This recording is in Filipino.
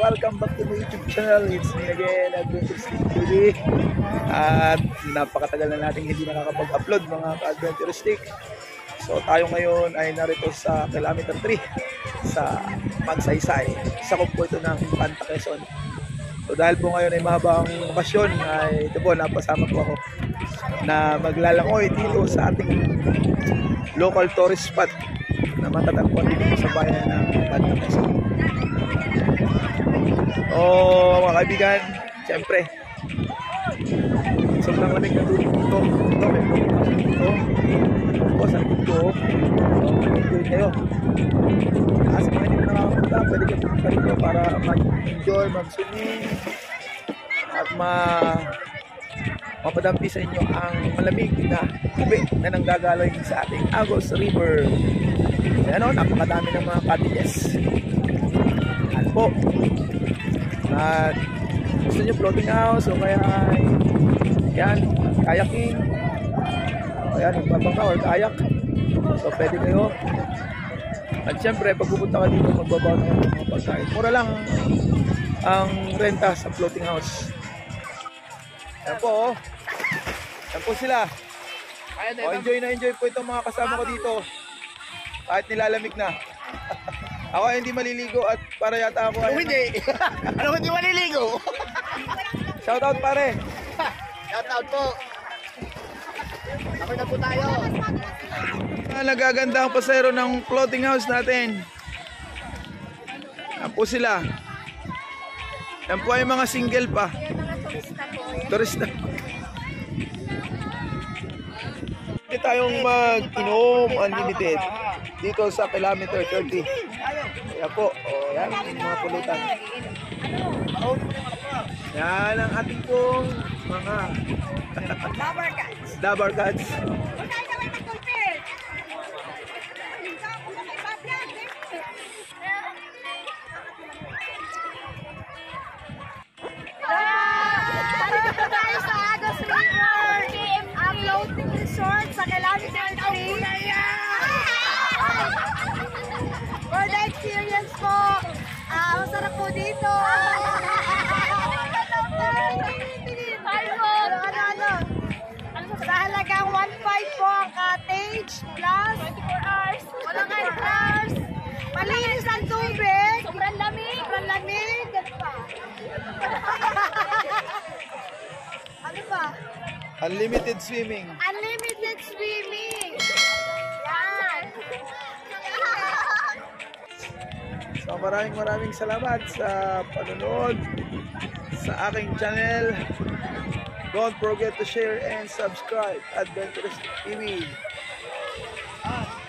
welcome back to my YouTube channel. It's me again, Adventure Stick TV. At napakatagal na natin hindi nakakapag-upload mga ka-Adventure Stick. So tayo ngayon ay narito sa kilometer 3 sa Magsaysay. Isa ko po ito ng Panta, Quezon. So dahil po ngayon ay mahabang okasyon, ay ito po, napasama po ako na maglalangoy dito sa ating local tourist spot na matatagpuan dito sa bayan ng Panta, Quezon. So mga kaibigan, siyempre sobrang lamig na tubig dito. Ito, may pagkakasyon dito. Ito, sa likod ko. Enjoy kayo. Kasi kung hindi na nakakapunta, pwede kayo pumunta dito para mag-enjoy, mag-swimming at mapadampi sa inyo ang malamig na tubig na nanggagaloy sa ating Agos River. Ayan o, napakadami ng mga cottages. At po, at gusto nyo floating house o kaya yan, kayaking o yan, magbabangka or kayak, so pwede kayo. At syempre pag pupunta ka dito, magbabaw na ng mga pagkain. Mura lang ang renta sa floating house. Yan po, yan po sila. Enjoy na enjoy po itong mga kasama ko dito kahit nilalamig na. Ako ay hindi maliligo at para yata ako ay... Hindi! Ano hindi maliligo? Shoutout pare! Shoutout po! Ako na po tayo! Nagaganda ang pasero ng floating house natin. Yan po sila. Yan po ay mga single pa. Turista. Hindi tayong mag-inom unlimited dito sa kilometer 30. Yan po, o yan, mga pulutan. Yan ang ating pong mga Dabar Cats. Dito tayo sa Agos River, ang floating resort sa kilometer 3. For the experience po, masarap po dito. Sa halagang 1.5 po ang cottage plus 24 hours. Walang hours. Malinis ang tubig. Sobrang lamig. Sobrang lamig. Ano ba? Unlimited swimming. Unlimited swimming. Yan. So maraming salamat sa panonood sa aking channel. Don't forget to share and subscribe. Adventurous TV.